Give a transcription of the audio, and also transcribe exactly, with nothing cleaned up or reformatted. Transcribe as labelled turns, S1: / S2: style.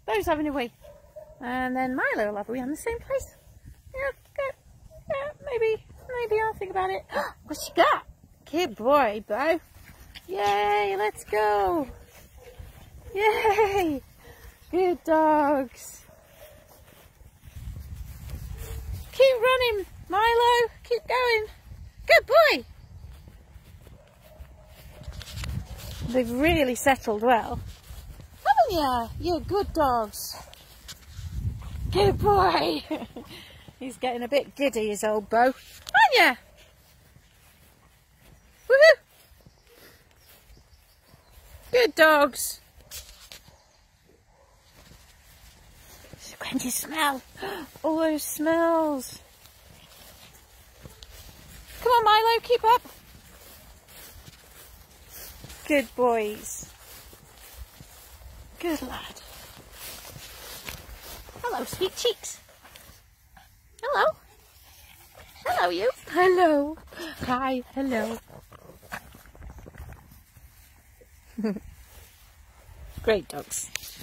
S1: Bo's having a wee. And then Milo will have a wee on the same place. Yeah, yeah, yeah, maybe, maybe I'll think about it. What's she got? Good boy, Bo. Yay, let's go. Yay. Good dogs. Keep running, Milo. Keep going. Good boy. They've really settled well. Haven't you? You're good dogs. Good boy. He's getting a bit giddy, his old Bo. Aren't you? Woohoo! Good dogs. When do you smell? All those smells. Come on, Milo, keep up. Good boys. Good lad. Hello, sweet cheeks. Hello. Hello, you. Hello. Hi, hello. Great dogs.